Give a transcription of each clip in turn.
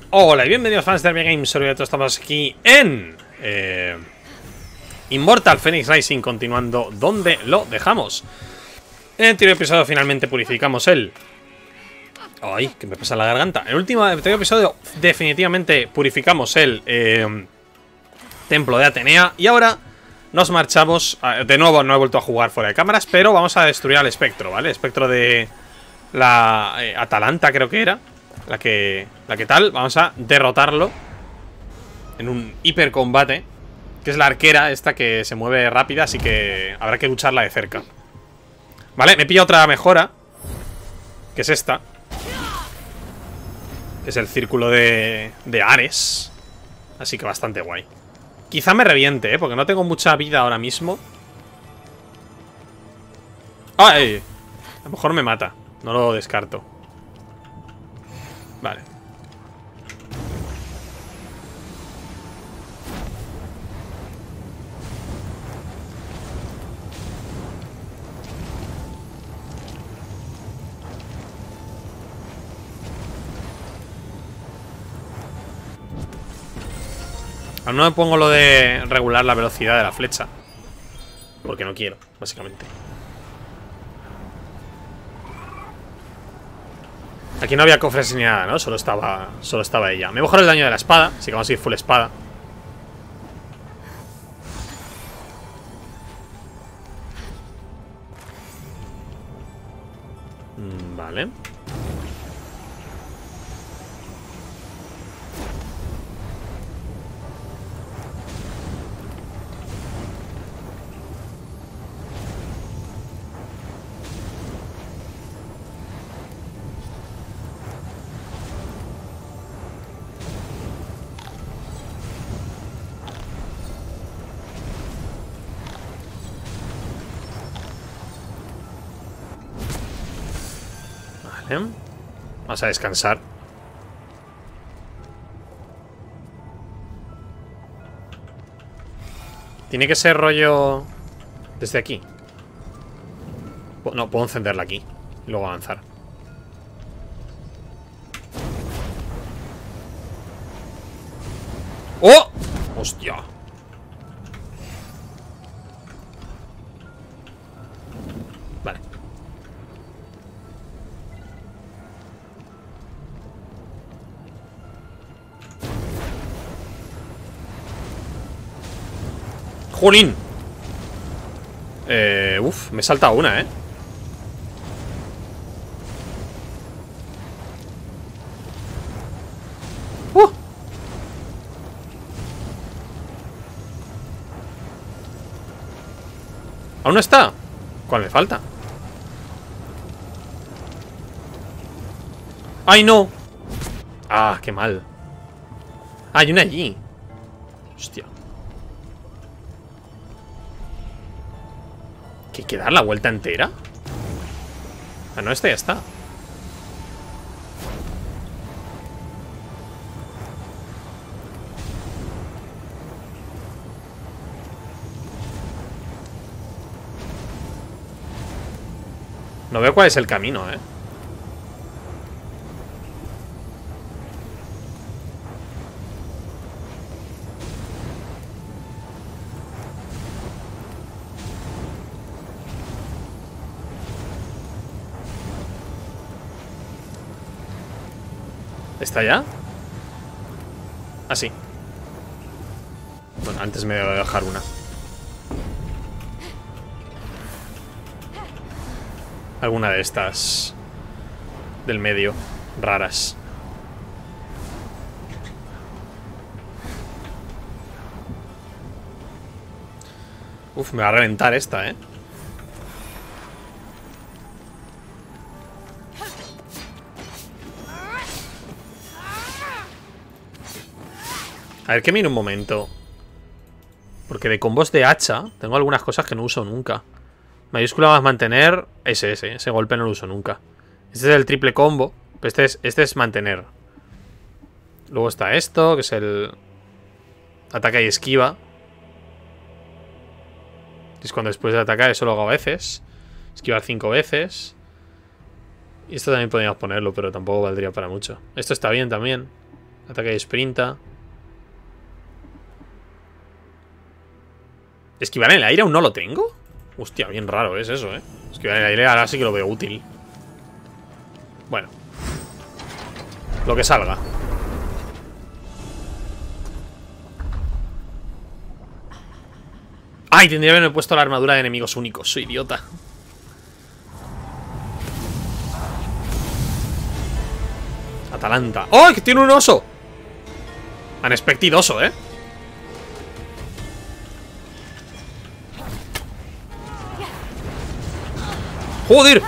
Hola y bienvenidos fans de Hermia Games. Hoy estamos aquí en Immortal Phoenix Rising, continuando donde lo dejamos. En el anterior episodio finalmente purificamos el... Ay, que me pasa en la garganta. En el anterior episodio definitivamente purificamos el templo de Atenea. Y ahora nos marchamos. De nuevo no he vuelto a jugar fuera de cámaras, pero vamos a destruir al espectro, ¿vale? El espectro de la Atalanta creo que era. La que tal, vamos a derrotarlo en un hipercombate, que es la arquera esta que se mueve rápida, así que habrá que lucharla de cerca. Vale, me pilla otra mejora, que es esta, que es el círculo de Ares. Así que bastante guay. Quizá me reviente, porque no tengo mucha vida ahora mismo. ¡Ay! A lo mejor me mata, no lo descarto. Vale. Aún no me pongo lo de regular la velocidad de la flecha, porque no quiero, básicamente. Aquí no había cofres ni nada, ¿no? Solo estaba ella. Me he mejorado el daño de la espada, así que vamos a ir full espada. Vale. Vamos a descansar. Tiene que ser rollo desde aquí. No, puedo encenderla aquí y luego avanzar. ¡Oh! ¡Hostia! Vale. ¡Jolín! Uf, me he saltado una, ¿Aún no está? ¿Cuál me falta? ¡Ay, no! Ah, qué mal. Ah, hay una allí. Hostia. ¿Hay que dar la vuelta entera? Ah, no, esta ya está. No veo cuál es el camino, ¿Está ya? Ah, sí. Bueno, antes me debo dejar una. Alguna de estas del medio, raras. Uf, me va a reventar esta, A ver, que mire un momento. Porque de combos de hacha tengo algunas cosas que no uso nunca. Mayúscula más mantener. Ese golpe no lo uso nunca. Este es el triple combo. Pero este es mantener. Luego está esto, que es el ataca y esquiva. Es cuando después de atacar, eso lo hago a veces. Esquivar 5 veces. Y esto también podríamos ponerlo, pero tampoco valdría para mucho. Esto está bien también. Ataque de sprinta. ¿Esquivar en el aire aún no lo tengo? Hostia, bien raro es eso, Esquivar en el aire ahora sí que lo veo útil. Bueno. Lo que salga. ¡Ay! Tendría que haberme puesto la armadura de enemigos únicos. Soy idiota. Atalanta. ¡Oh! ¡Que tiene un oso! Unexpected oso, ¡Joder!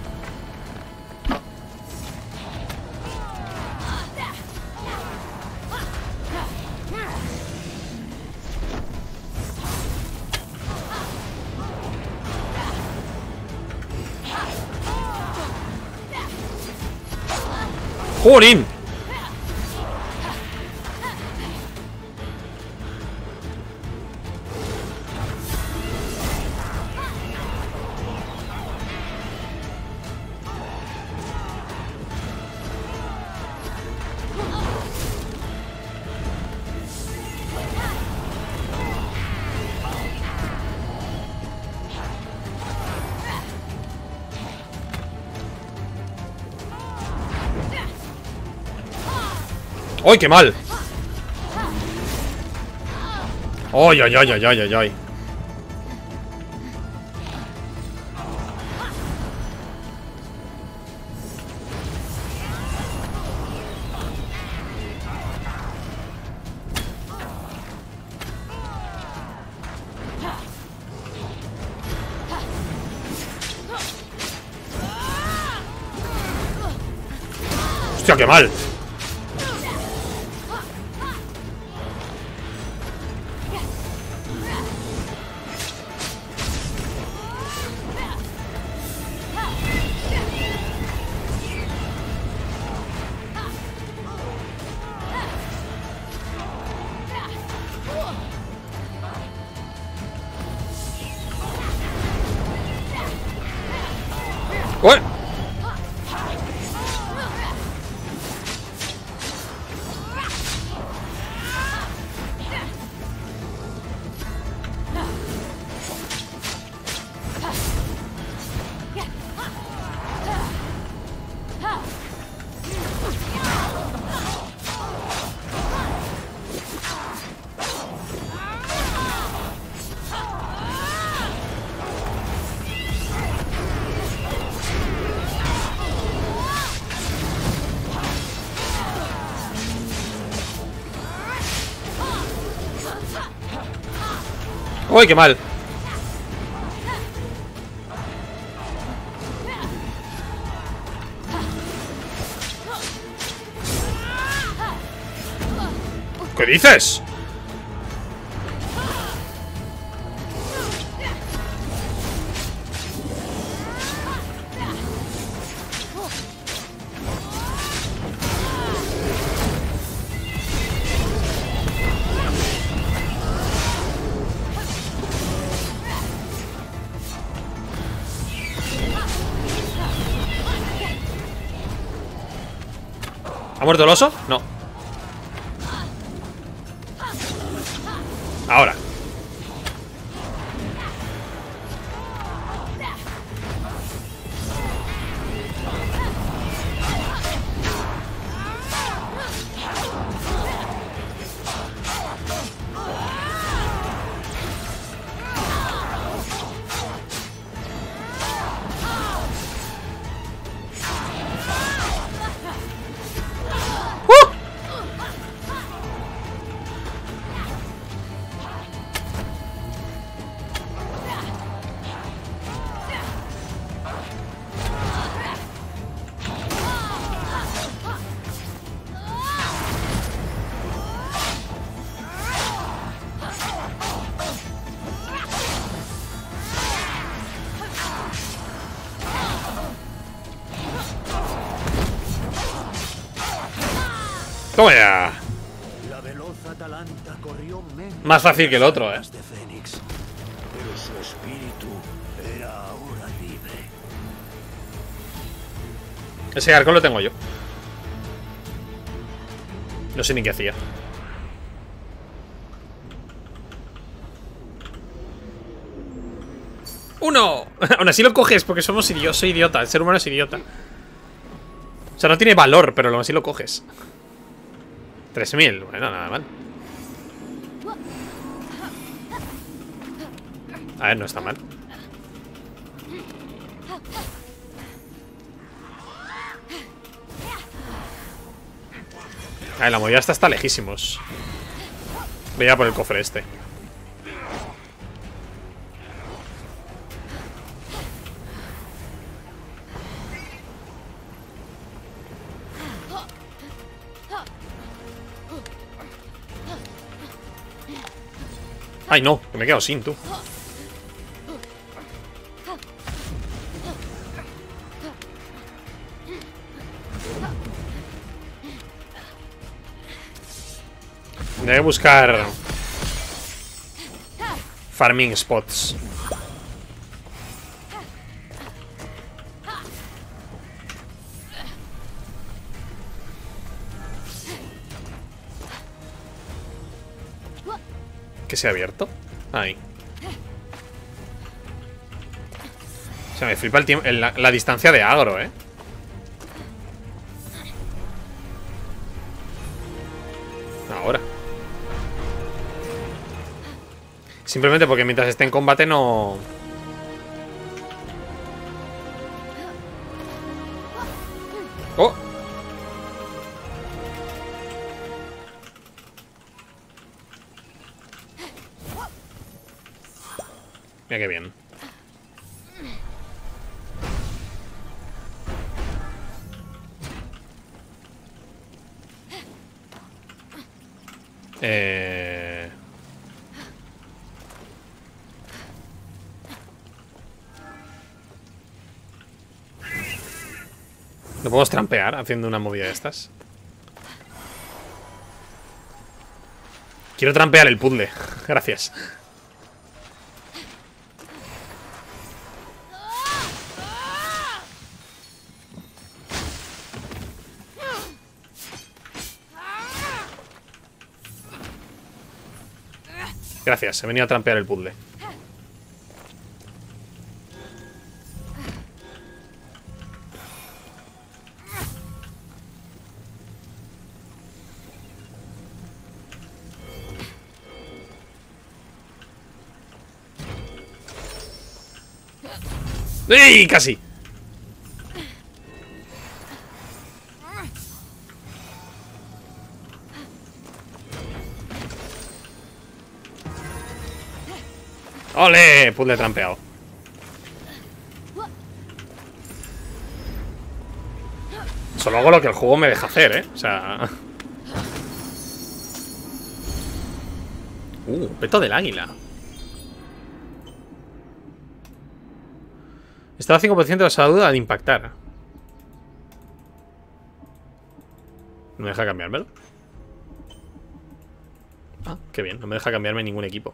¡Jolín! ¡Ay, qué mal! ¡Ay, ay, ay, ay, ay, ay, ay! ¡Hostia, qué mal! ¡Uy! ¡Uy, qué mal! ¿Qué dices? ¿Ha muerto el oso? No. Ahora. Toma ya. La veloz Atalanta corrió Más fácil que el otro, de Fénix, pero su espíritu era ahora libre. Ese arco lo tengo yo. No sé ni qué hacía. ¡Uno! Aún así lo coges porque somos idiotas. Soy idiota, el ser humano es idiota. O sea, no tiene valor, pero aún así lo coges. 3000, bueno, nada mal. A ver, no está mal. A ver, la movida está lejísimos. Voy a por el cofre este. Ay, no, que me he quedado sin, tú. Debe buscar farming spots. ¿Que se ha abierto? Ahí. O sea, me flipa el tiempo, la distancia de agro, ¿eh? Ahora. Simplemente porque mientras esté en combate no... ¡Oh! Mira qué bien. ¿No podemos trampear haciendo una movida de estas? Quiero trampear el puzzle. Gracias. Gracias, he venido a trampear el puzzle. ¡Ey! Casi. ¡Ole! Puzzle trampeado. Solo hago lo que el juego me deja hacer, ¿eh? O sea... peto del águila. Estaba 5% de salud al impactar. ¿No me deja cambiármelo? Ah, qué bien, no me deja cambiarme ningún equipo.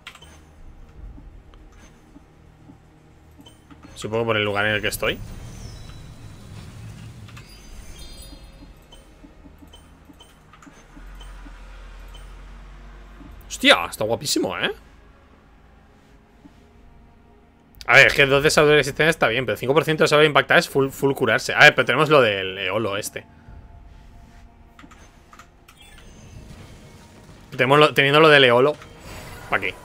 Supongo por el lugar en el que estoy. Hostia, está guapísimo, ¿eh? A ver, es que 2 de salud de resistencia está bien, pero 5% de salud impactada es full curarse. A ver, pero tenemos lo del Eolo este. Teniendo lo del Eolo. ¿Para qué?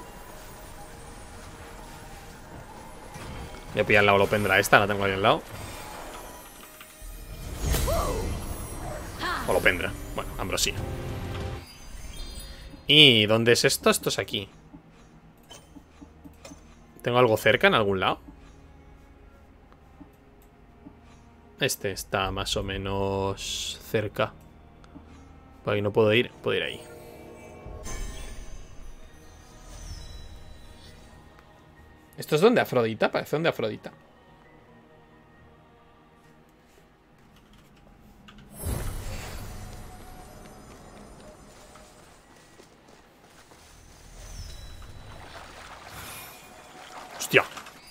Voy a pillar la Holopendra esta, la tengo ahí al lado. Holopendra. Bueno, Ambrosía. ¿Y dónde es esto? Esto es aquí. ¿Tengo algo cerca en algún lado? Este está más o menos cerca. Por ahí no puedo ir. Puedo ir ahí. ¿Esto es donde Afrodita? Parece donde Afrodita. Hostia.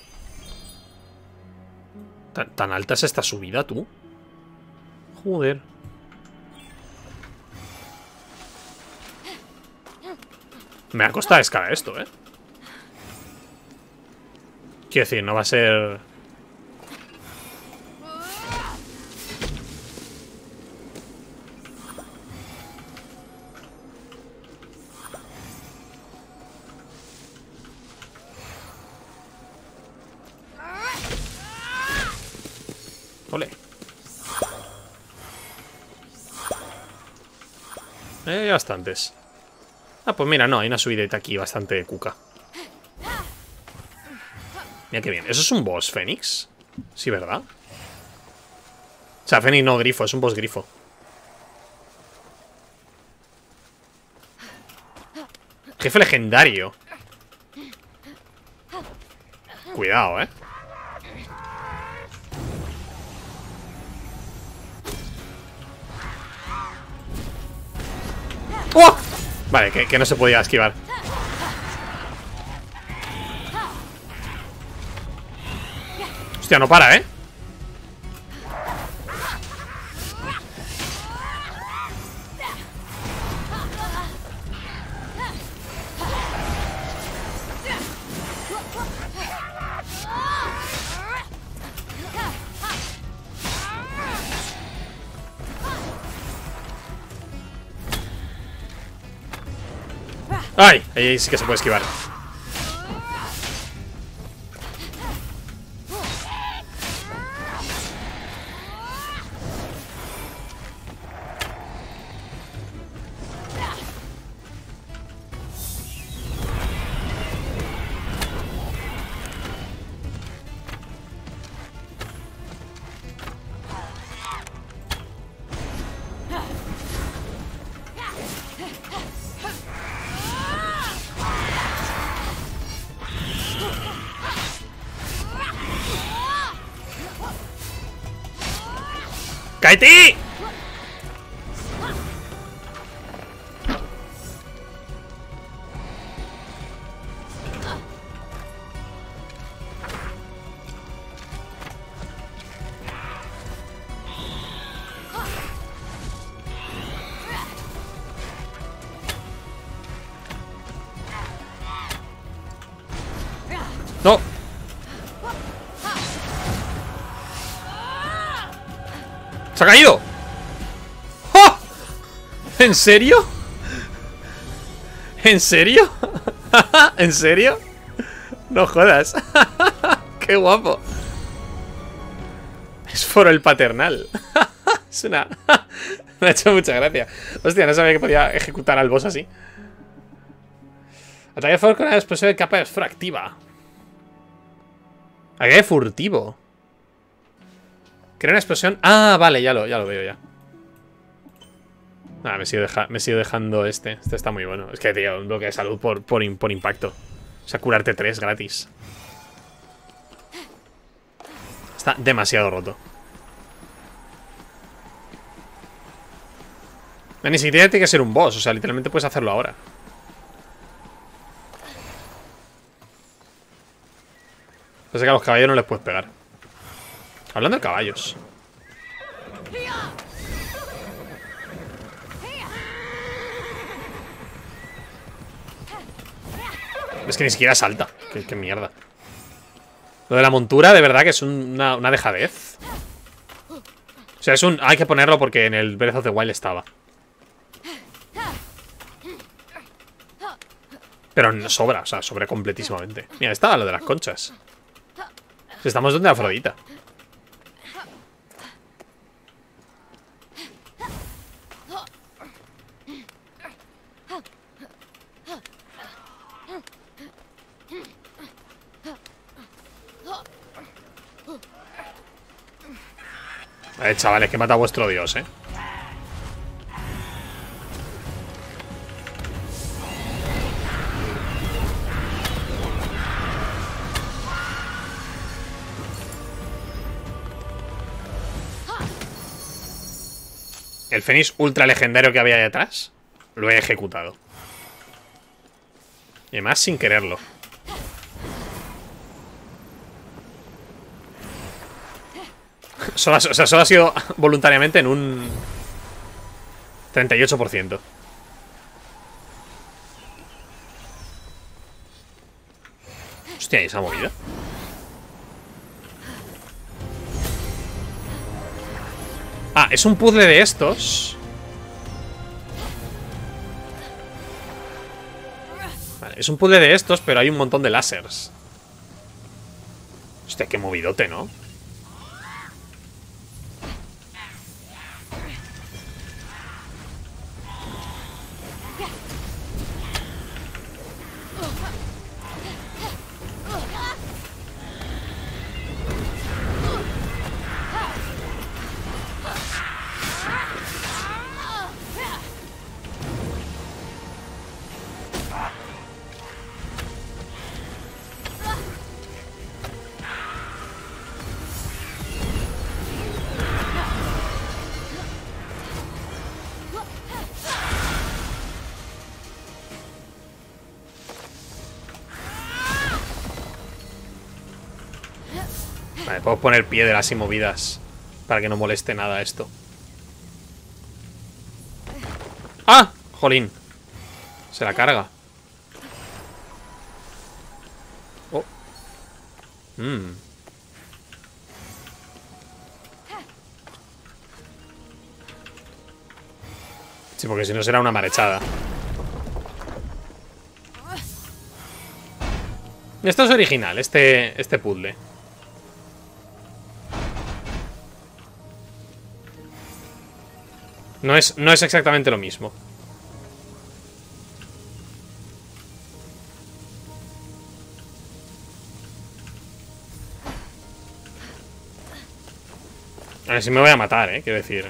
¿Tan alta es esta subida, tú? Joder. Me va a costar escalar esto, Quiero decir, no va a ser... Ole. Hay bastantes. Ah, pues mira, no, hay una subidita aquí bastante cuca. Mira qué bien. ¿Eso es un boss, Fénix? Sí, ¿verdad? O sea, Fénix no grifo, es un boss grifo. Jefe legendario. Cuidado, ¡Oh! Vale, que no se podía esquivar. Hostia, no para, ¡Ay! Ahí sí que se puede esquivar. ¡Cáete! ¡No! ¡Se ha caído! ¡Oh! ¿En serio? ¿En serio? ¿En serio? No jodas. ¡Qué guapo! Es foro el paternal. Es una... Me ha hecho mucha gracia. Hostia, no sabía que podía ejecutar al boss así. Ataque fuerte con una explosión de capa de esfera activa. Ataque furtivo. Crea una explosión. Ah, vale, ya lo veo ya. Ah, me sigo dejando este. Este está muy bueno. Es que, tío, un bloque de salud por impacto. O sea, curarte 3 gratis. Está demasiado roto. Ni siquiera tiene que ser un boss. O sea, literalmente puedes hacerlo ahora. Pasa que a los caballos no les puedes pegar. Hablando de caballos. Es que ni siquiera salta. Qué mierda. Lo de la montura, de verdad que es una dejadez. O sea, hay que ponerlo porque en el Breath of the Wild estaba. Pero no sobra, o sea, sobra completísimamente. Mira, estaba lo de las conchas. Estamos donde Afrodita. Chavales, que mata a vuestro dios, El Fénix ultra legendario que había detrás lo he ejecutado. Y además sin quererlo. Solo ha sido voluntariamente en un 38%. Hostia, ¿y se ha movido? Ah, es un puzzle de estos. Vale, es un puzzle de estos, pero hay un montón de lásers. Hostia, qué movidote, ¿no? Vale, puedo poner piedras y movidas para que no moleste nada esto. ¡Ah! Jolín. Se la carga. Oh. Sí, porque si no será una marechada. Esto es original, este puzzle. No es exactamente lo mismo. A ver si me voy a matar, quiero decir.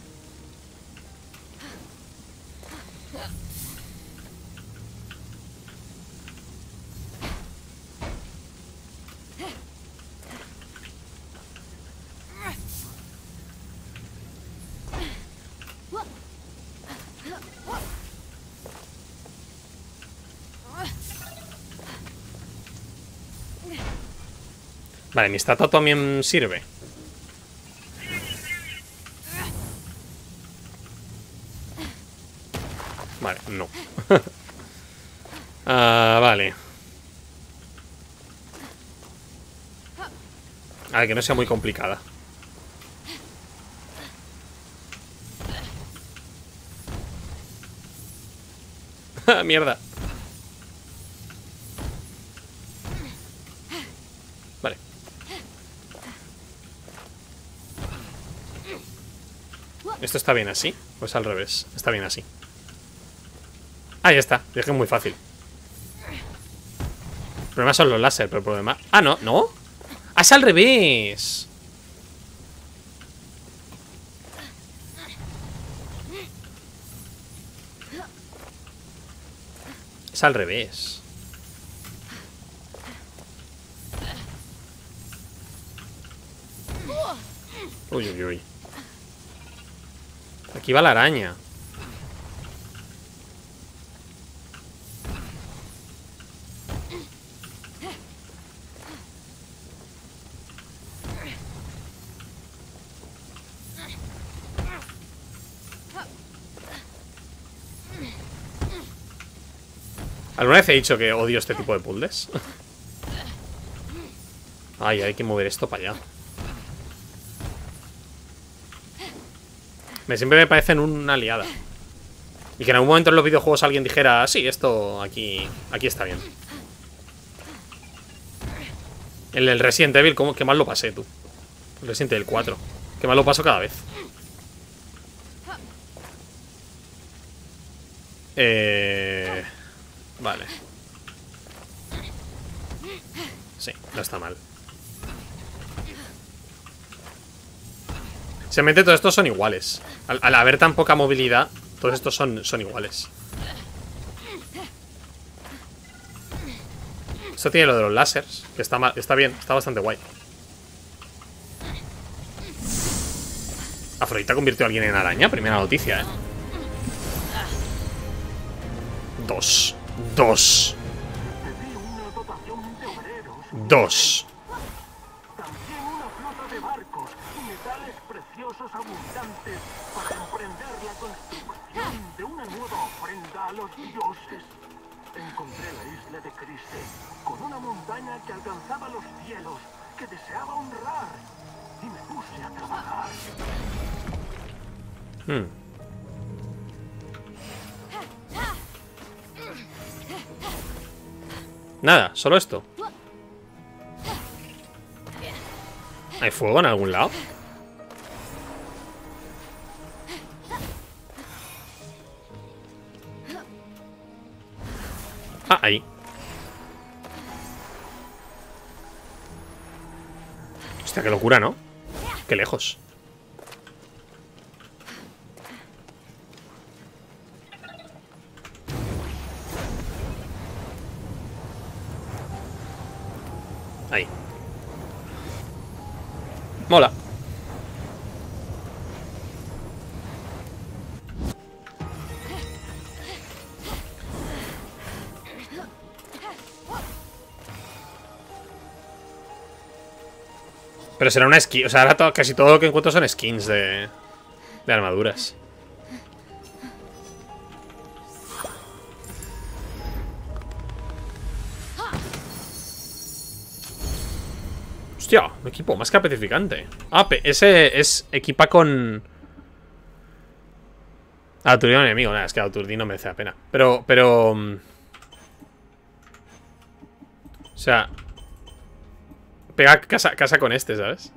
Vale, mi estatua también sirve. Vale, no. Vale. A ver, que no sea muy complicada. Mierda. Vale. ¿Esto está bien así? Pues al revés. Está bien así. Ah, ya está. Es que es muy fácil. El problema son los láser, pero el problema... Ah, no, ¿no? Ah, es al revés. Es al revés. Uy, uy, uy. Aquí va la araña. ¿Alguna vez he dicho que odio este tipo de puzzles? Ay, hay que mover esto para allá. Siempre me parecen una liada. Y que en algún momento en los videojuegos alguien dijera, sí, esto aquí está bien. El Resident Evil, qué mal lo pasé, tú. El Resident Evil 4. Qué mal lo paso cada vez. Vale. Sí, no está mal. Simplemente todos estos son iguales. Al haber tan poca movilidad, todos estos son iguales. Esto tiene lo de los láseres, que está bien, está bastante guay. Afrodita convirtió a alguien en araña, primera noticia, Dos. También una flota de barcos y metales preciosos abundantes para emprender la construcción de una nueva ofrenda a los dioses. Encontré la isla de Criste, con una montaña que alcanzaba los cielos, que deseaba honrar, y me puse a trabajar. Nada, solo esto. ¿Hay fuego en algún lado? Ah, ahí. Hostia, qué locura, ¿no? Qué lejos. Ahí. Mola. Pero será una skin. O sea, ahora casi todo lo que encuentro son skins de armaduras. Hostia, un equipo más que apetificante. Ah, ese es equipa con aturdir a un enemigo. Nada, es que aturdir no merece la pena. Pero o sea, pega casa con este, ¿sabes?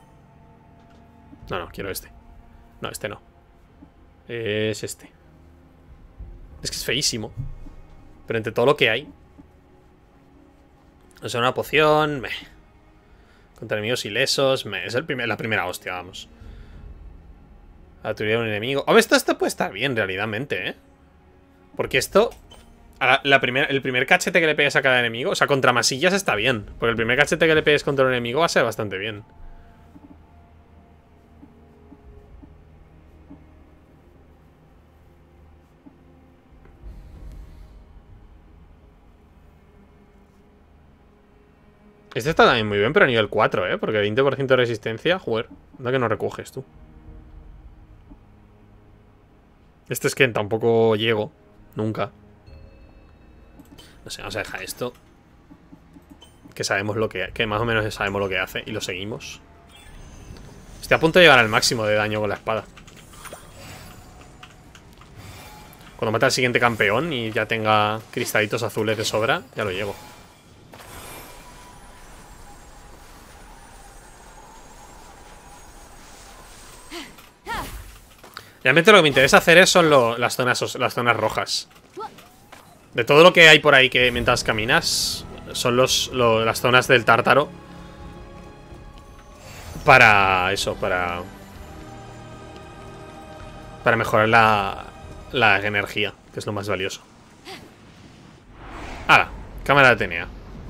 No, quiero este. No, este no. Es este. Es que es feísimo. Pero entre todo lo que hay. O sea, una poción. Contra enemigos ilesos. Es la primera hostia, vamos. Aturdir a un enemigo. Hombre, esto puede estar bien, realmente, ¿eh? Porque esto. El primer cachete que le pegues a cada enemigo. O sea, contra masillas está bien. Porque el primer cachete que le pegues contra un enemigo va a ser bastante bien. Este está también muy bien, pero a nivel 4, ¿eh? Porque 20% de resistencia, joder, anda que no recoges tú. Este es que tampoco llego. Nunca. No sé, vamos a dejar esto. Que sabemos lo que más o menos sabemos lo que hace. Y lo seguimos. Estoy a punto de llegar al máximo de daño con la espada. Cuando mate al siguiente campeón y ya tenga cristalitos azules de sobra, ya lo llego. Realmente lo que me interesa hacer son las zonas rojas. De todo lo que hay por ahí que mientras caminas, son las zonas del tártaro. Para eso, para mejorar la energía, que es lo más valioso. ¡Hala! Cámara de Atenea.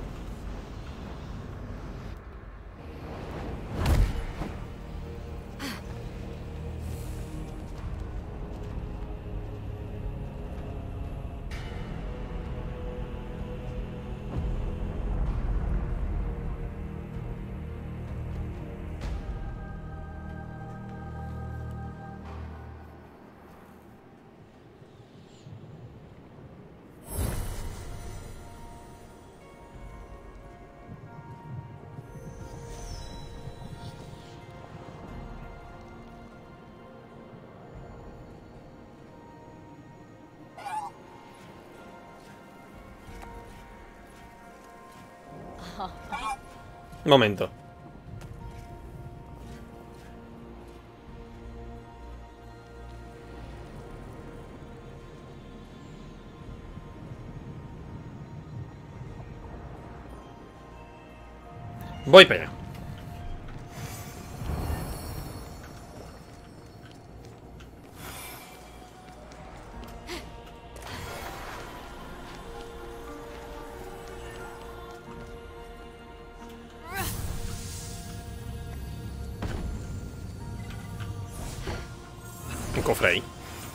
Un momento. Voy para allá. Un cofre ahí.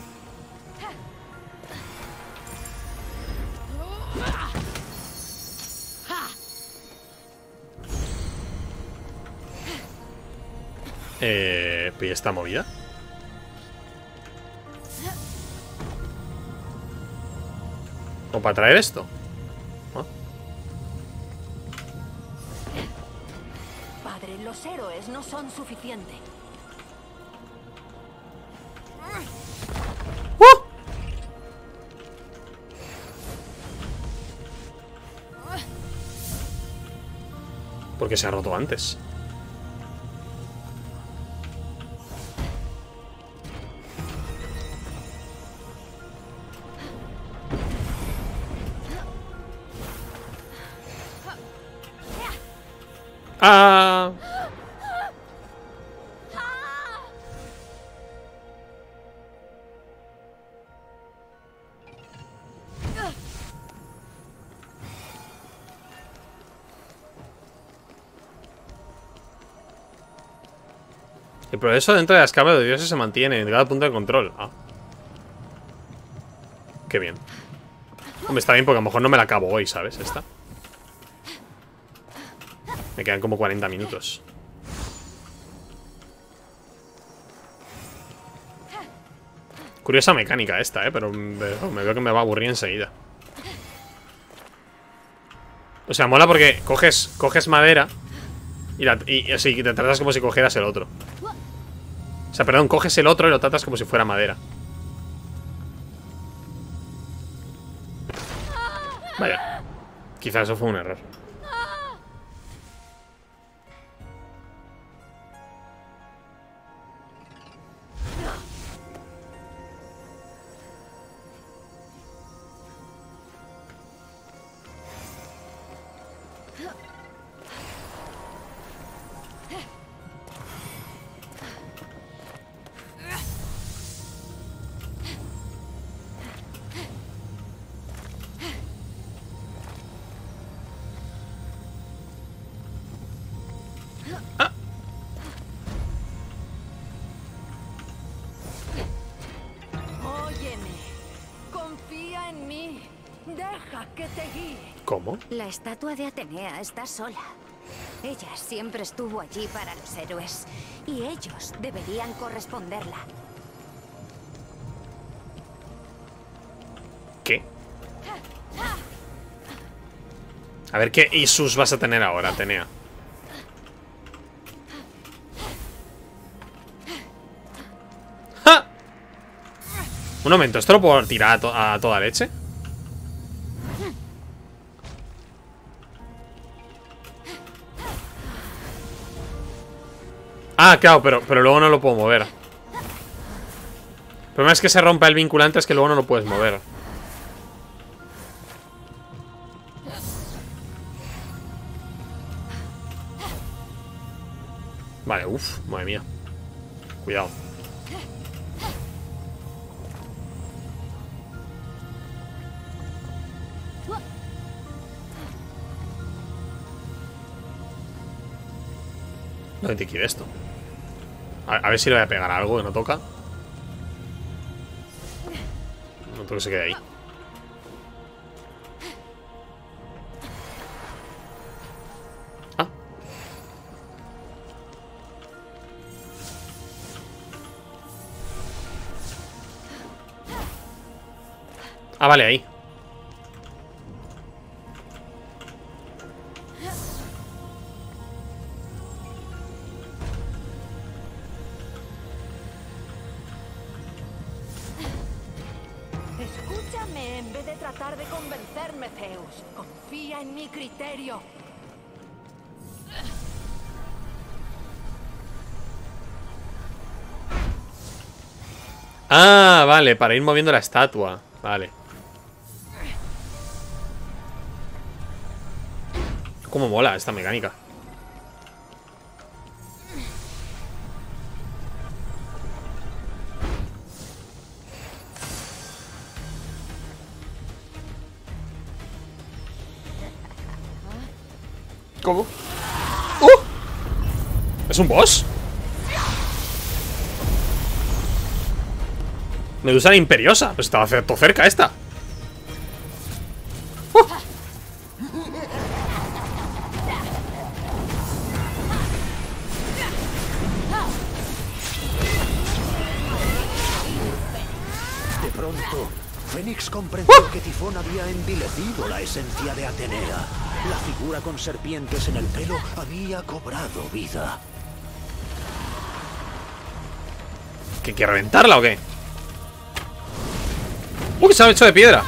¿Y esta movida? ¿O para traer esto? ¿Ah? Padre, los héroes no son suficientes. Porque se ha roto antes. Ah. El progreso dentro de las cabras de dioses se mantiene en cada punto de control. Ah. Qué bien. Hombre, está bien porque a lo mejor no me la acabo hoy, ¿sabes? Esta. Me quedan como 40 minutos. Curiosa mecánica esta, pero me veo que me va a aburrir enseguida. O sea, mola porque coges madera y así te tratas como si cogieras el otro. O sea, perdón, coges el otro y lo tratas como si fuera madera. Vaya. Quizás eso fue un error. Que te guíe. ¿Cómo? La estatua de Atenea está sola. Ella siempre estuvo allí para los héroes, y ellos deberían corresponderla. ¿Qué? A ver qué Isus vas a tener ahora, Atenea. ¡Ja! Un momento, ¿esto lo puedo tirar a toda leche? Ah, claro, pero luego no lo puedo mover. El problema es que se rompa el vinculante, es que luego no lo puedes mover. Vale, uff, madre mía. Cuidado. ¿Dónde te quiere esto? A ver si le voy a pegar algo que no toca. No tengo que se quede ahí. Ah. Ah, vale, ahí. Escúchame en vez de tratar de convencerme, Zeus. Confía en mi criterio. Ah, vale, para ir moviendo la estatua. Vale. Cómo mola esta mecánica. ¿Cómo? ¿Es un boss? Medusa imperiosa. Pues estaba todo cerca esta. De pronto Fénix comprendió que Tifón había envilecido la esencia de Atenea. La figura con serpientes en el pelo había cobrado vida. ¿Que quiere reventarla o qué? ¡Uy! Se ha hecho de piedra.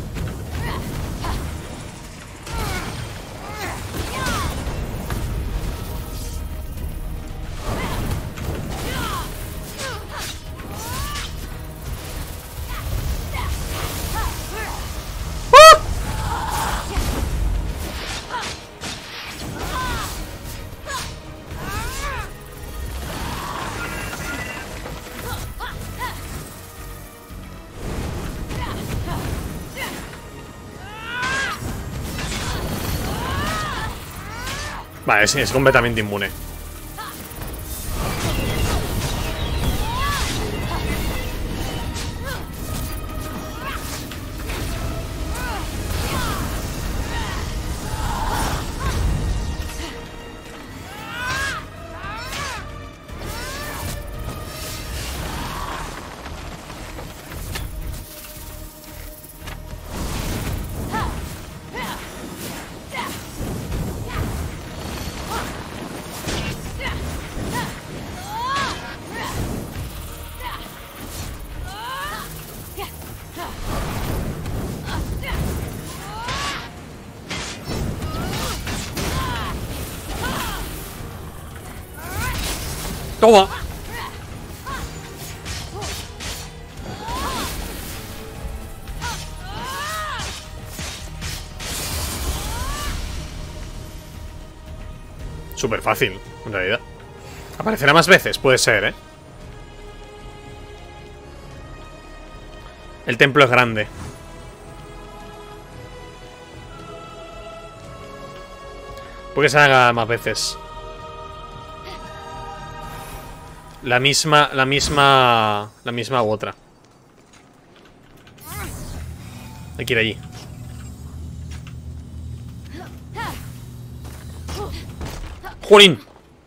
Vale, sí, es completamente inmune. Toma. Súper fácil, en realidad. Aparecerá más veces, puede ser, ¿eh? El templo es grande. Puede que se haga más veces. La misma u otra. Hay que ir allí. ¡Jolín!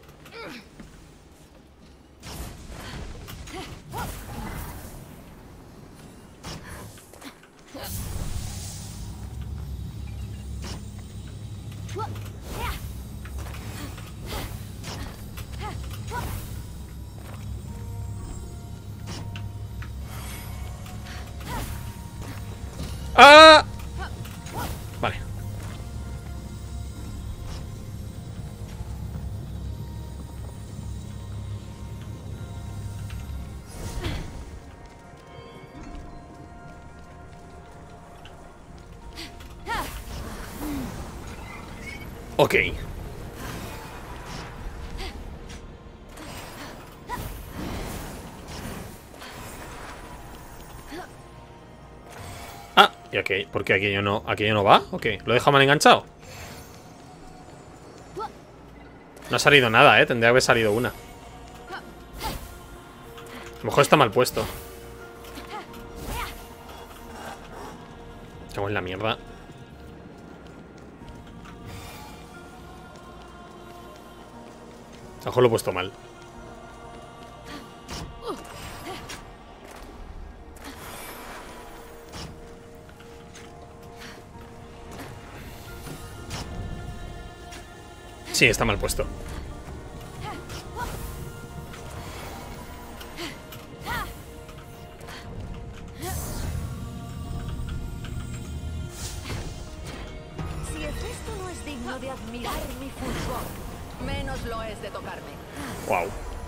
¡Ah! Vale. Ok. Ah, ¿y aquí? ¿Por qué aquello no va? ¿O qué? ¿Lo deja mal enganchado? No ha salido nada, tendría que haber salido una. A lo mejor está mal puesto. Estamos en la mierda. A lo mejor lo he puesto mal. Sí, está mal puesto. Si el gesto no es digno de admirar mi fulgor, menos lo es de tocarme. Wow.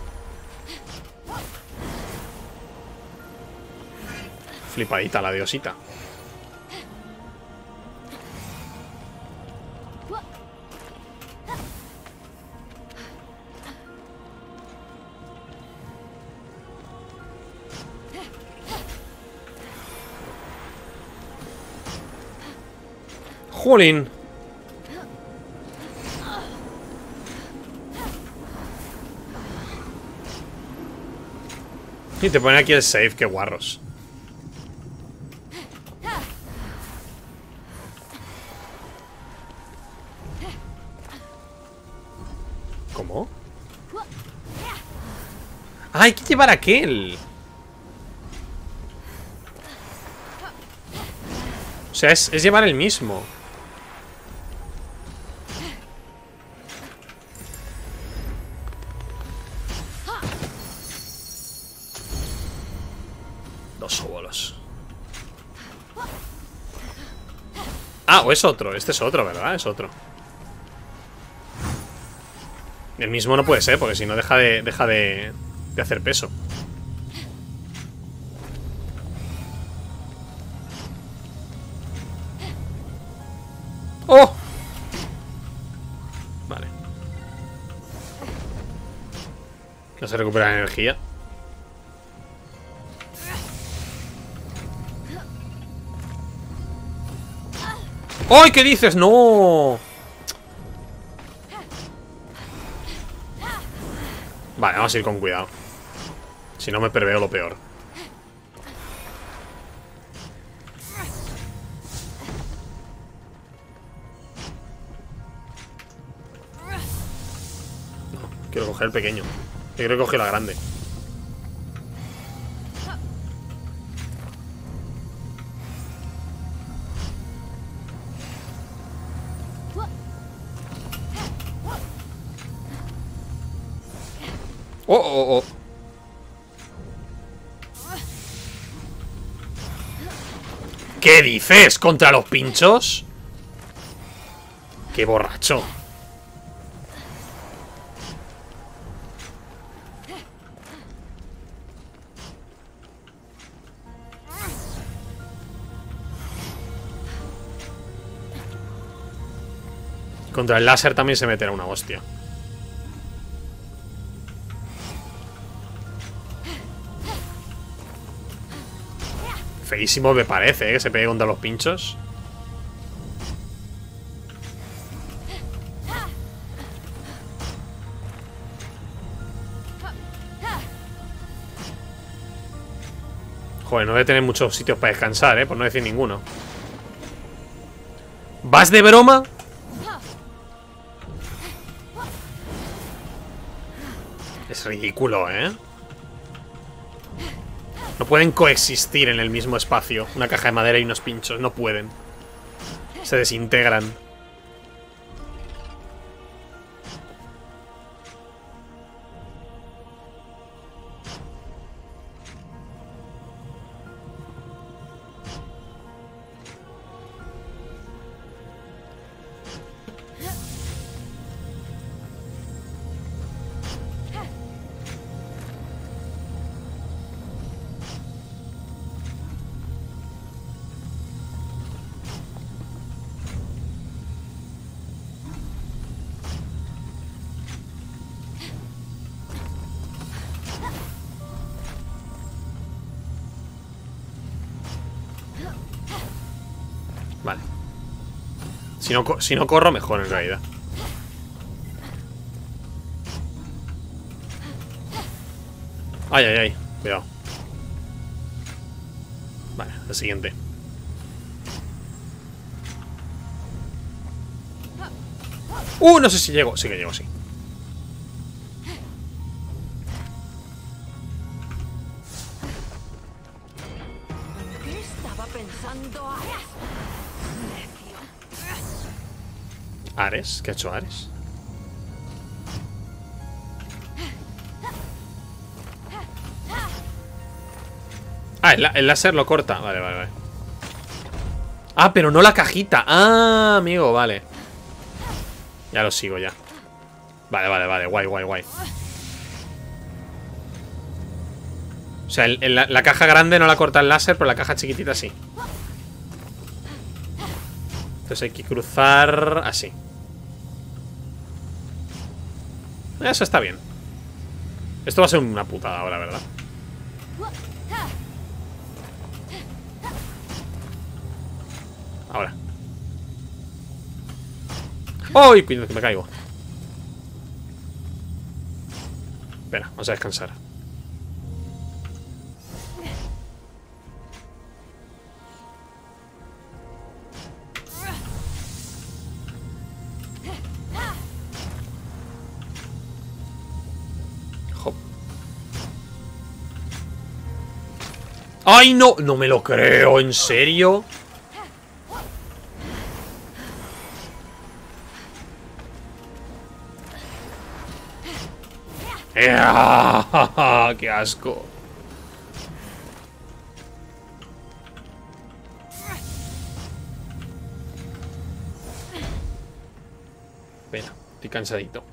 Flipadita la diosita. ¡Jolín! Y te pone aquí el save, qué guarros. ¿Cómo? ¡Ah, hay que llevar a aquel! O sea, es llevar el mismo. Dos óbolos. Ah, o es otro. Este es otro, ¿verdad? Es otro. El mismo no puede ser, porque si no deja de hacer peso. ¡Oh! Vale. No se recupera la energía. ¡Ay! ¿Qué dices? ¡No! Vale, vamos a ir con cuidado. Si no me preveo lo peor. No, quiero coger el pequeño. Yo quiero coger la grande. Oh, oh, oh. ¿Qué dices? ¿Contra los pinchos? ¡Qué borracho! Contra el láser también se meterá una hostia. Feísimo me parece, que se pegue contra los pinchos. Joder, no debe tener muchos sitios para descansar, por no decir ninguno. ¿Vas de broma? Es ridículo, No pueden coexistir en el mismo espacio. Una caja de madera y unos pinchos. No pueden. Se desintegran. Vale. Si no corro, mejor en realidad. Ay, ay, ay. Cuidado. Vale, el siguiente. No sé si llego. Sí que llego, sí. ¿Qué estaba pensando Ares? ¿Ares? ¿Qué ha hecho Ares? Ah, el láser lo corta. Vale, vale, vale. Ah, pero no la cajita. Ah, amigo, vale. Ya lo sigo, ya. Vale, vale, vale. Guay, guay, guay. O sea, la caja grande no la corta el láser, pero la caja chiquitita sí. Entonces hay que cruzar así. Eso está bien. Esto va a ser una putada ahora, ¿verdad? Ahora. ¡Ay! Cuidado que me caigo. Espera, vamos a descansar. Hop. ¡Ay, no! No me lo creo, ¿en serio? ¡Qué asco! Venga, estoy cansadito.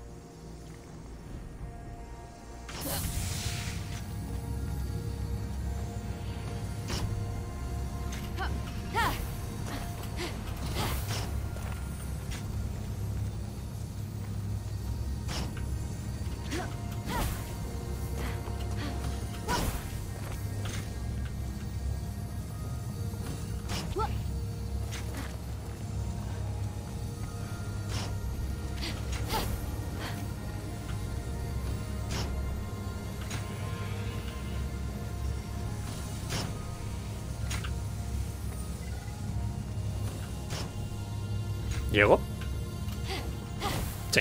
¿Llego? Sí.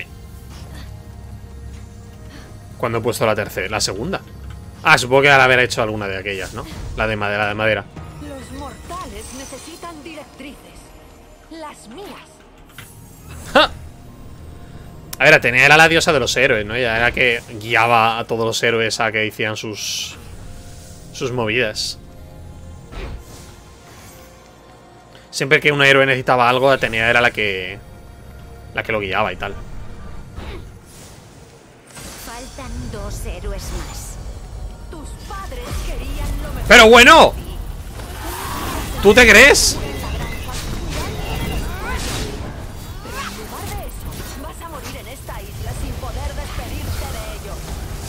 ¿Cuándo he puesto la tercera? ¿La segunda? Ah, supongo que al haber hecho alguna de aquellas, ¿no? La de madera, Los mortales necesitan directrices. Las mías. ¡Ja! A ver, Atenea era la diosa de los héroes, ¿no? Ella era la que guiaba a todos los héroes a que hicieran sus movidas. Siempre que un héroe necesitaba algo, Atenea era la que lo guiaba y tal. Faltan 2 héroes más. Tus padres querían lo mejor. ¡Pero bueno! ¿Tú te crees? Pero en lugar de eso, vas a morir en esta isla sin poder despedirte de ellos.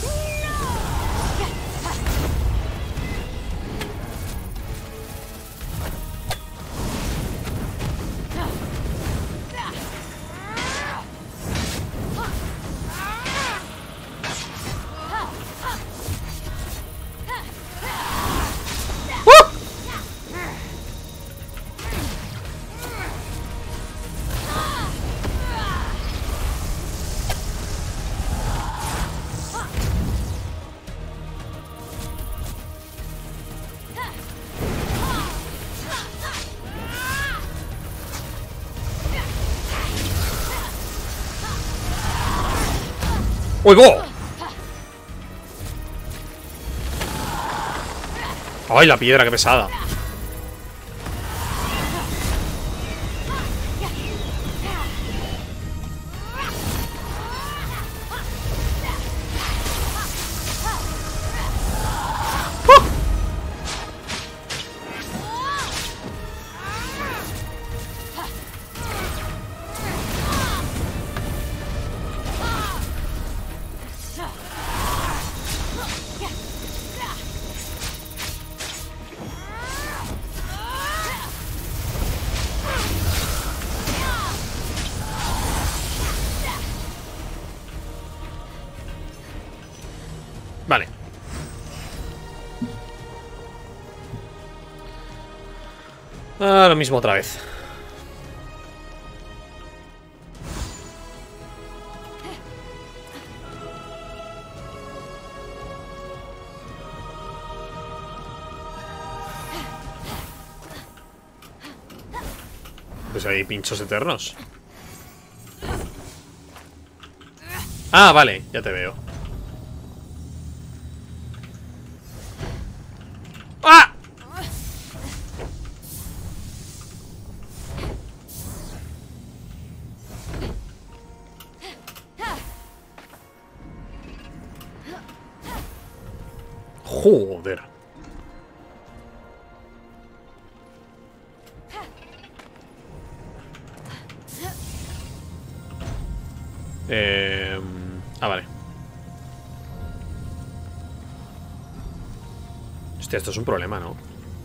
¡Oigo! ¡Ay, la piedra, qué pesada! Vale. Ah, lo mismo otra vez. Pues hay pinchos eternos. Ah, vale, ya te veo. ¡Ah! Joder. Vale. Hostia, esto es un problema, ¿no?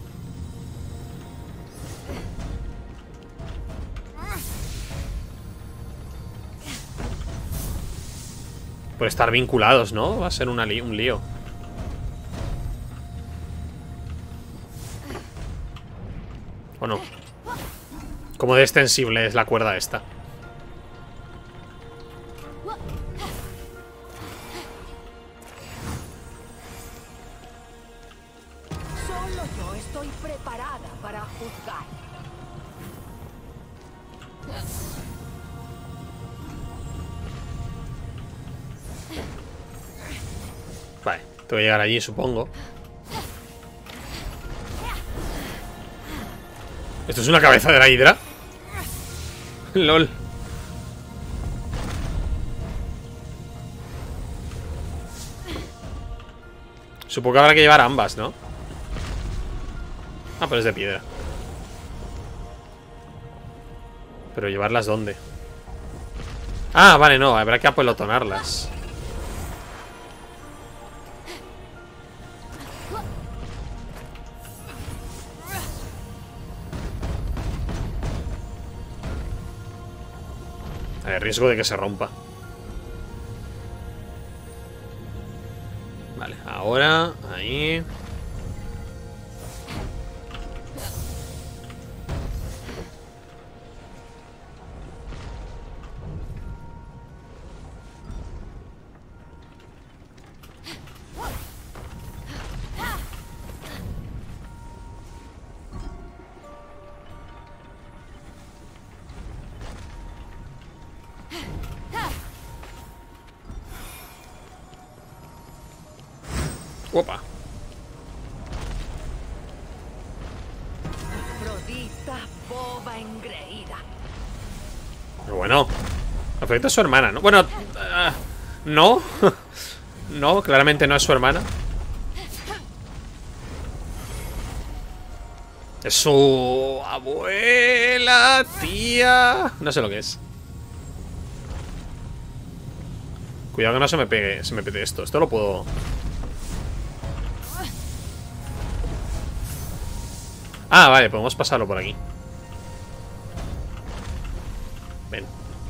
Por estar vinculados, ¿no? Va a ser un lío. ¿O no? ¿Cómo de extensible es la cuerda esta? Solo yo estoy preparada para juzgar. Tengo que llegar allí, supongo. ¿Esto es una cabeza de la hidra? LOL. Supongo que habrá que llevar ambas, ¿no? Ah, pero es de piedra. Pero llevarlas ¿dónde? Ah, vale, no, habrá que apelotonarlas. Hay riesgo de que se rompa. Vale, ahora, ahí. Opa. Afrodita, boba engreída. Pero bueno, Afrodita es su hermana, ¿no? Bueno, no. No, claramente no es su hermana. Es su abuela, tía. No sé lo que es. Cuidado que no se me pegue, se me pete esto. Esto lo puedo... Ah, vale, podemos pasarlo por aquí. Ven.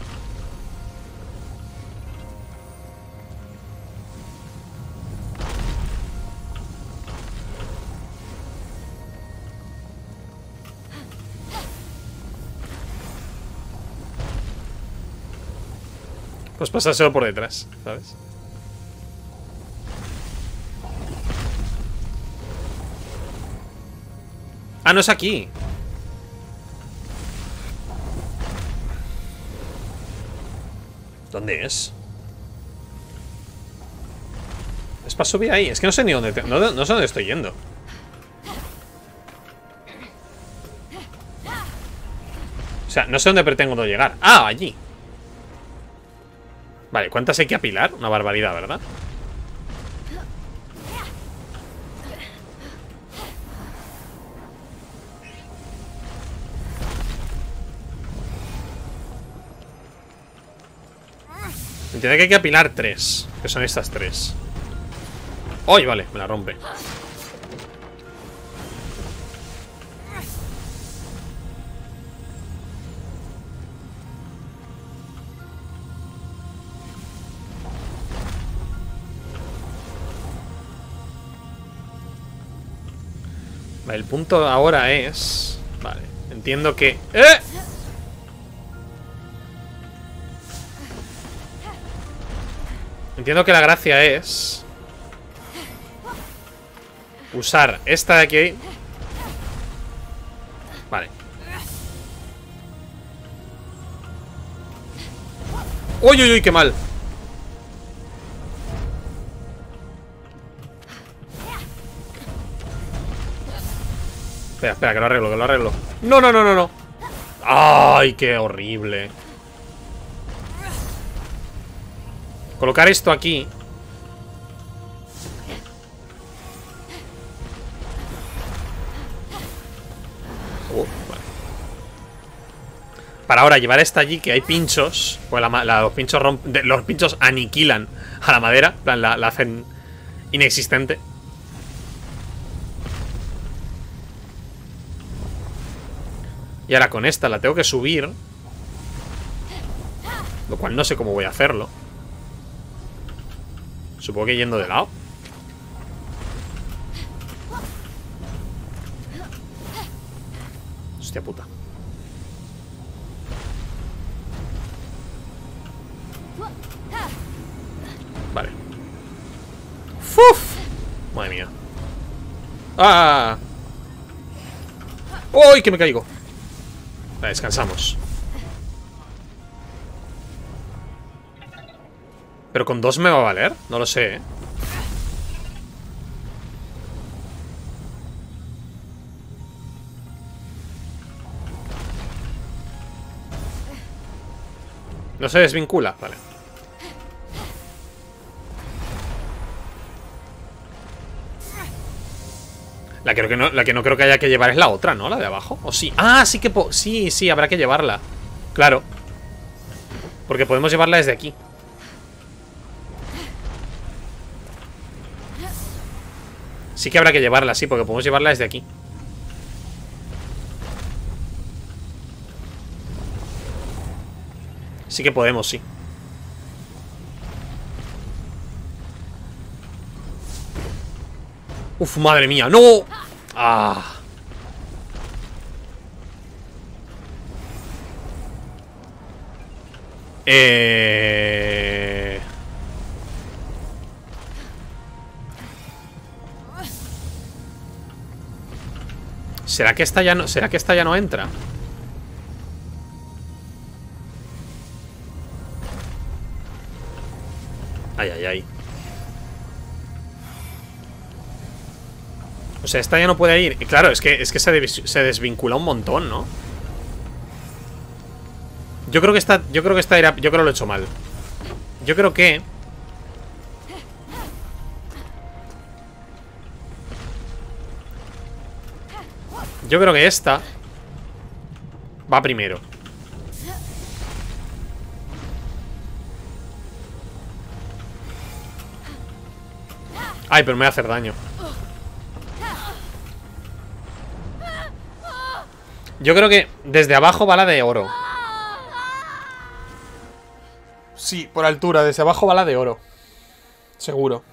Pues pasárselo por detrás, ¿sabes? Ah, no es aquí. ¿Dónde es? Es para subir ahí. Es que no sé ni dónde... No sé dónde estoy yendo. O sea, no sé dónde pretendo llegar. Ah, allí. Vale, ¿cuántas hay que apilar? Una barbaridad, ¿verdad? Entiendo que hay que apilar 3. Que son estas 3. ¡Ay, vale! Me la rompe. Vale, el punto ahora es... Vale, entiendo que... ¡Eh! Entiendo que la gracia es... usar esta de aquí. Vale. ¡Uy, uy, uy! ¡Qué mal! Espera, espera, que lo arreglo, que lo arreglo. ¡No, no, no, no, no! ¡Ay, qué horrible! Colocar esto aquí. Vale. Para ahora llevar esta allí, que hay pinchos. Pues los pinchos los pinchos aniquilan a la madera. En plan, la hacen inexistente. Y ahora con esta la tengo que subir. Lo cual no sé cómo voy a hacerlo. Supongo que yendo de lado. Hostia puta. Vale. ¡Fuf! Madre mía. ¡Ah! ¡Uy, que me caigo! Vale, descansamos. ¿Pero con 2 me va a valer? No lo sé, ¿eh? No se desvincula, vale. La que no creo que haya que llevar es la otra, ¿no? La de abajo. ¿O sí? Ah, sí que... Sí, habrá que llevarla. Claro. Porque podemos llevarla desde aquí. Sí que habrá que llevarla, sí, porque podemos llevarla desde aquí. Sí que podemos, sí. Uf, madre mía, ¡no! Ah. ¿Será que esta ya no entra? Ay, ay, ay. O sea, esta ya no puede ir. Y claro, es que se desvincula un montón, ¿no? Yo creo que esta era... Yo creo que lo he hecho mal. Yo creo que... Yo creo que esta va primero. Ay, pero me va a hacer daño. Yo creo que desde abajo va la de oro. Sí, por altura, desde abajo va la de oro. Seguro.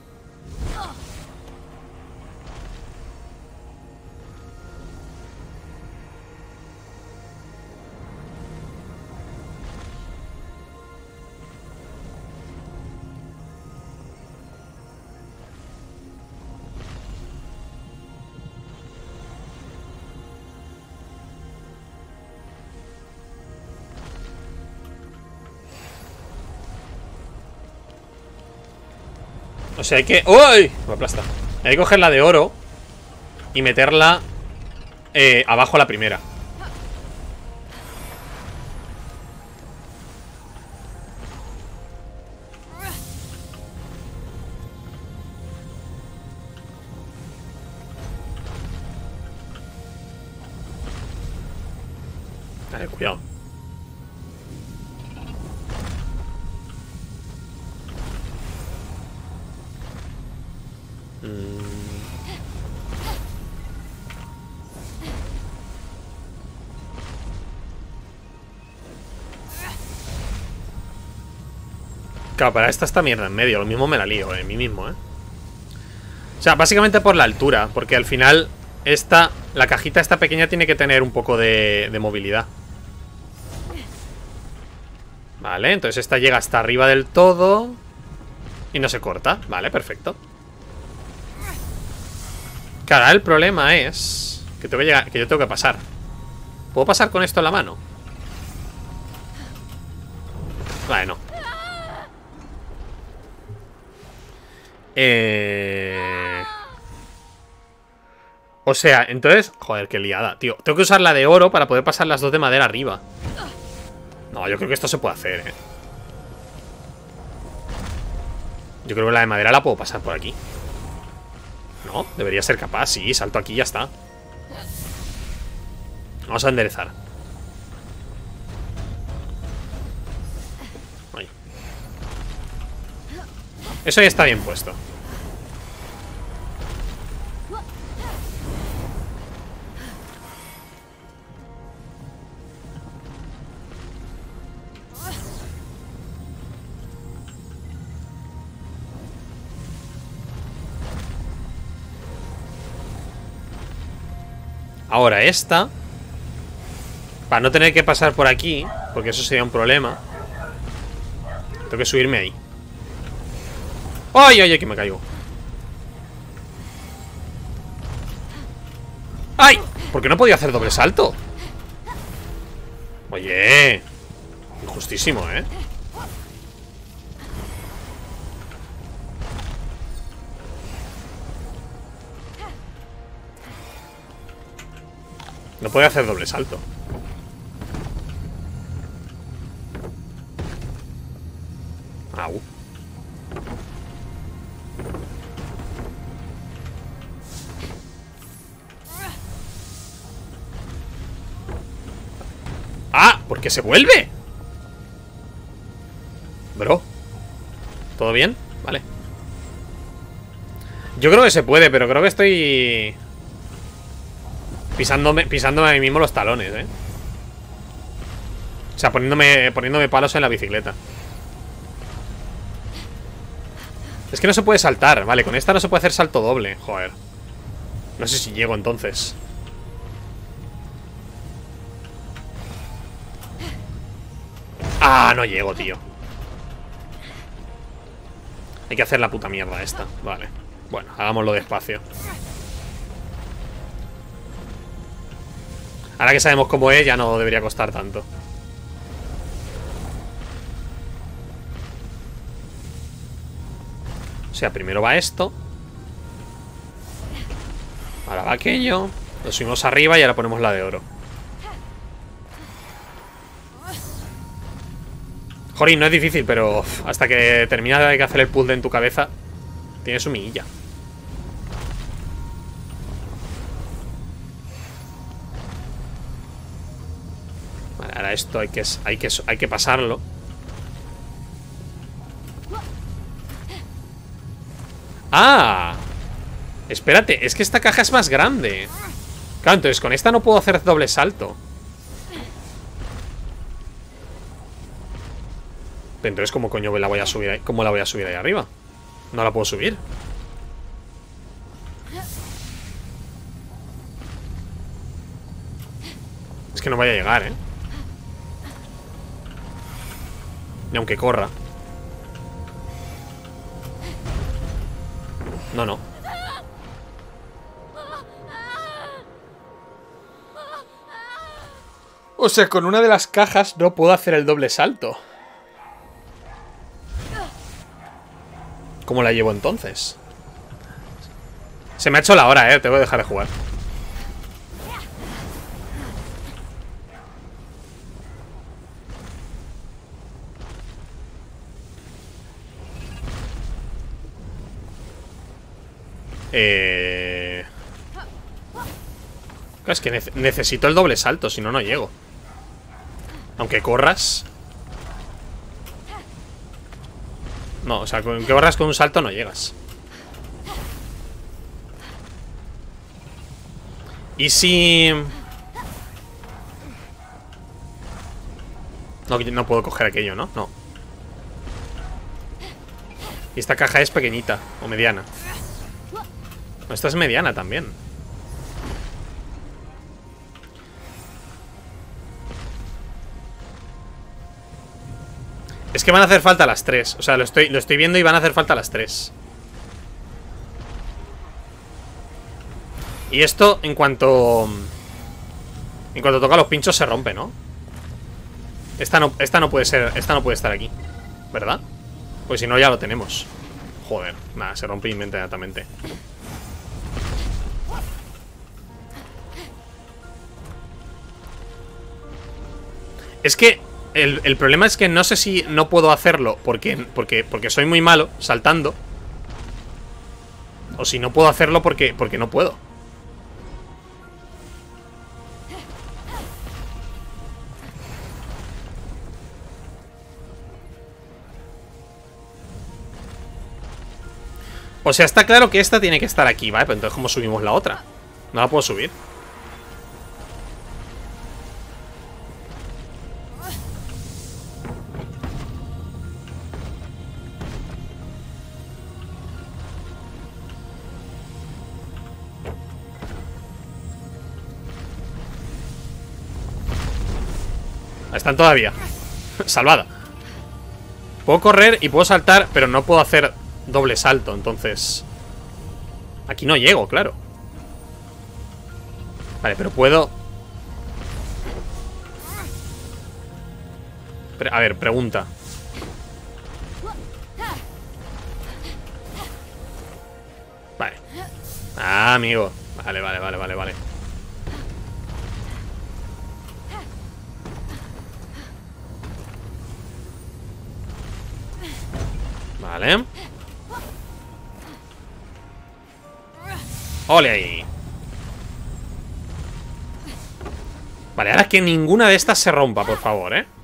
O sea, hay que... ¡Uy! Me aplasta. Hay que coger la de oro y meterla abajo la primera. Vale, cuidado. Claro, para esta mierda en medio. Lo mismo me la lío, mí mismo, O sea, básicamente por la altura. Porque al final la cajita esta pequeña tiene que tener un poco de movilidad. Vale, entonces esta llega hasta arriba del todo y no se corta. Vale, perfecto. Claro, el problema es que tengo que llegar, que yo tengo que pasar. ¿Puedo pasar con esto en la mano? Vale, no. O sea, entonces... Joder, qué liada, tío. Tengo que usar la de oro para poder pasar las dos de madera arriba. No, yo creo que esto se puede hacer, Yo creo que la de madera la puedo pasar por aquí. No, debería ser capaz. Sí, salto aquí y ya está. Vamos a enderezar. Ahí. Eso ya está bien puesto. Ahora esta, para no tener que pasar por aquí, porque eso sería un problema, tengo que subirme ahí. ¡Ay, ay, ay! Que me caigo. ¡Ay! ¿Por qué no podía hacer doble salto? Oye, injustísimo, No puede hacer doble salto. ¿Por qué se vuelve? Bro, ¿todo bien? Vale. Yo creo que se puede, pero creo que estoy pisándome a mí mismo los talones, ¿eh? O sea, poniéndome palos en la bicicleta. Es que no se puede saltar. Vale, con esta no se puede hacer salto doble. Joder. No sé si llego entonces. Ah, no llego, tío. Hay que hacer la puta mierda esta. Vale. Bueno, hagámoslo despacio. Ahora que sabemos cómo es, ya no debería costar tanto. O sea, primero va esto. Ahora va aquello. Lo subimos arriba y ahora ponemos la de oro. Jorín, no es difícil, pero hasta que terminas de hacer el puzzle en tu cabeza, tienes su miguilla. Vale, ahora esto hay que pasarlo. ¡Ah! Espérate, es que esta caja es más grande. Claro, entonces con esta no puedo hacer doble salto. Pero entonces, ¿cómo coño la voy a subir ahí? ¿Cómo la voy a subir ahí arriba? No la puedo subir. Es que no vaya a llegar, ¿eh? Ni aunque corra. No, no. O sea, con una de las cajas no puedo hacer el doble salto. ¿Cómo la llevo entonces? Se me ha hecho la hora, tengo que dejar de jugar. Claro, es que necesito el doble salto, si no, no llego. Aunque corras. No, o sea, con que corras con un salto no llegas. ¿Y si...? No puedo coger aquello, ¿no? No. Y esta caja es pequeñita, o mediana. No, esta es mediana también. Es que van a hacer falta las 3. O sea, lo estoy viendo y van a hacer falta las 3. Y esto, en cuanto toca los pinchos, se rompe, ¿no? Esta no puede ser. Esta no puede estar aquí, ¿verdad? Pues si no, ya lo tenemos. Joder, nada, se rompe inmediatamente. Es que el problema es que no sé si no puedo hacerlo porque soy muy malo saltando. O si no puedo hacerlo porque no puedo. O sea, está claro que esta tiene que estar aquí, ¿vale? Pero entonces, ¿cómo subimos la otra? No la puedo subir. Están todavía. Salvada. Puedo correr y puedo saltar, pero no puedo hacer doble salto, entonces aquí no llego, claro. Vale, pero puedo... A ver, pregunta. Vale. Ah, amigo. Vale. Vale. ¡Ole ahí! Vale, ahora que ninguna de estas se rompa, por favor, ¿eh?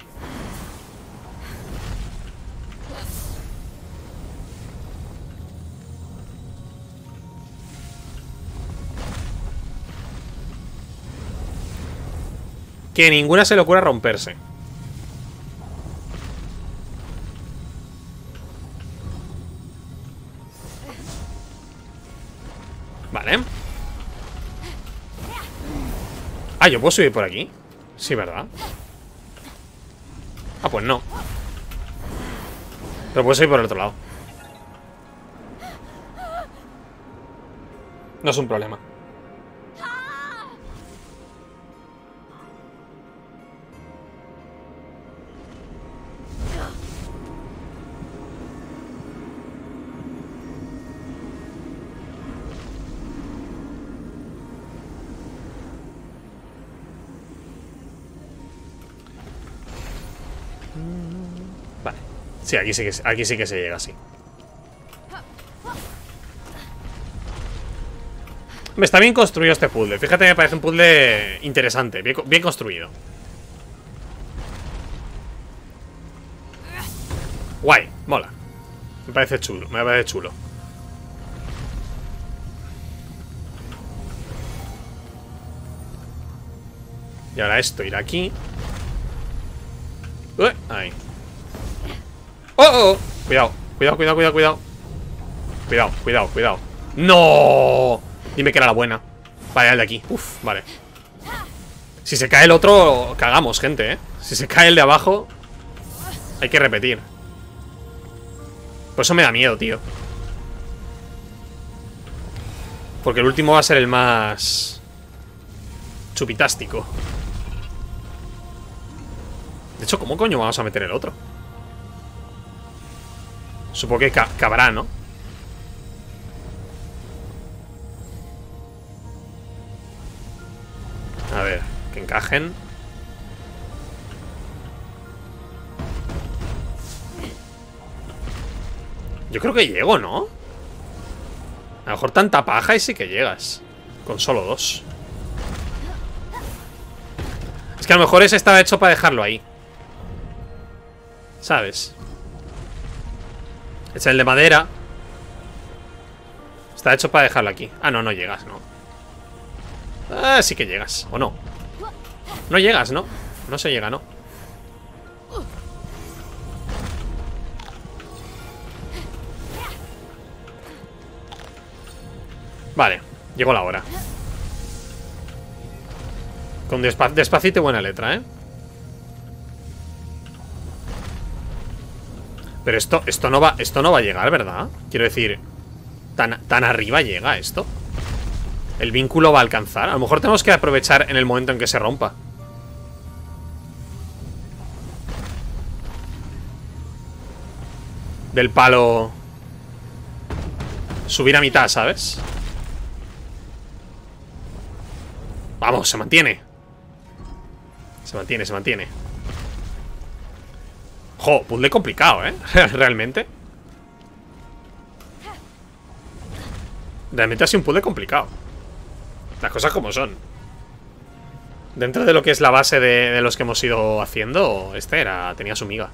Que ninguna se le ocurra romperse. Vale. Ah, ¿yo puedo subir por aquí? Sí, ¿verdad? Ah, pues no. Pero puedo subir por el otro lado. No es un problema. Vale. Sí, aquí sí que se llega así. Me está bien construido este puzzle. Fíjate, me parece un puzzle interesante. Bien construido. Guay, mola. Me parece chulo, me parece chulo. Y ahora esto irá aquí. Ahí. ¡Oh, oh! Cuidado, cuidado, cuidado, cuidado, cuidado. Cuidado, cuidado, cuidado. ¡No! Dime que era la buena. Vale, el de aquí. Uf, vale. Si se cae el otro, cagamos, gente, ¿eh? Si se cae el de abajo, hay que repetir. Por eso me da miedo, tío. Porque el último va a ser el más chupitástico. De hecho, ¿cómo coño vamos a meter el otro? Supongo que cabrá, ¿no? A ver, que encajen. Yo creo que llego, ¿no? A lo mejor tanta paja y sí que llegas. Con solo 2. Es que a lo mejor ese estaba hecho para dejarlo ahí, ¿sabes? Es el de madera. Está hecho para dejarlo aquí. Ah, no, no llegas, ¿no? Ah, sí que llegas, ¿o no? No llegas, ¿no? No se llega, ¿no? Vale, llegó la hora. Con despacito y buena letra, ¿eh? Pero esto no va a llegar, ¿verdad? Quiero decir, tan arriba llega esto. El vínculo va a alcanzar. A lo mejor tenemos que aprovechar en el momento en que se rompa. Del palo. Subir a mitad, ¿sabes? Vamos, se mantiene. Se mantiene, se mantiene. Jo, puzzle complicado, ¿eh? Realmente. Realmente ha sido un puzzle complicado. Las cosas como son. Dentro de lo que es la base de los que hemos ido haciendo, tenía su miga.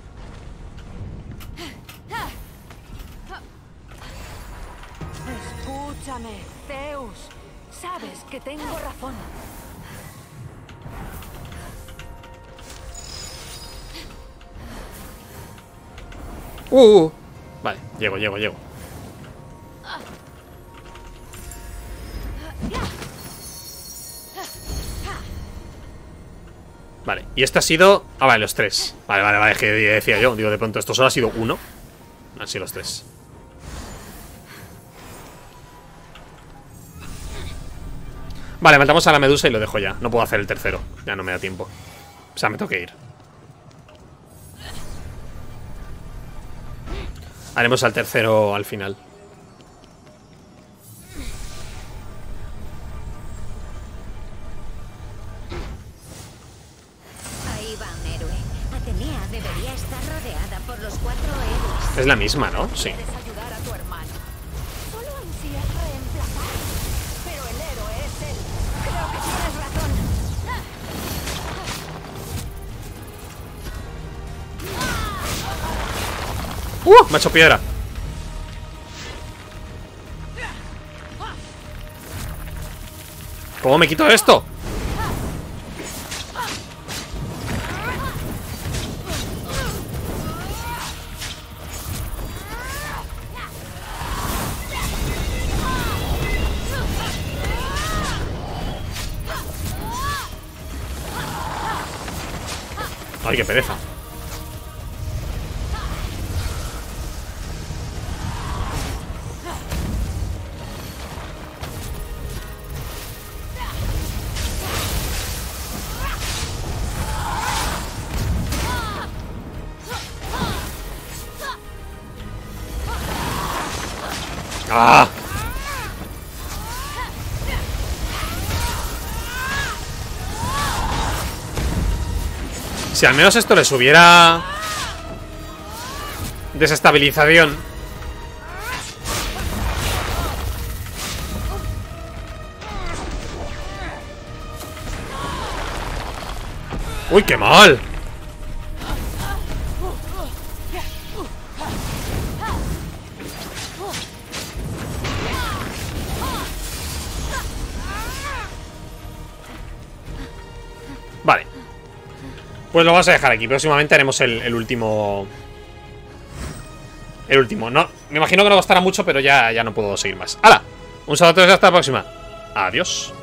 Escúchame, Zeus. Sabes que tengo razón. Vale, llego. Vale, y esto ha sido... Ah, vale, los 3. Vale, es que decía yo. Digo, de pronto esto solo ha sido 1. Han sido los 3. Vale, matamos a la medusa y lo dejo ya. No puedo hacer el tercero, ya no me da tiempo. O sea, me tengo que ir. Haremos al tercero al final. Ahí va un héroe. Atenea debería estar rodeada por los 4 héroes. Es la misma, ¿no? Sí. Quieres ayudar a tu hermano. Solo ansías reemplazar. Pero el héroe es él. Creo que tienes razón. Me ha hecho piedra. ¿Cómo me quito esto? Ay, qué pereza. ¡Ah! Si al menos esto les hubiera desestabilización. ¡Uy, qué mal! Vale. Pues lo vamos a dejar aquí. Próximamente haremos el último. El último. No, me imagino que no costará mucho, pero ya no puedo seguir más. ¡Hala! Un saludo a todos y hasta la próxima. Adiós.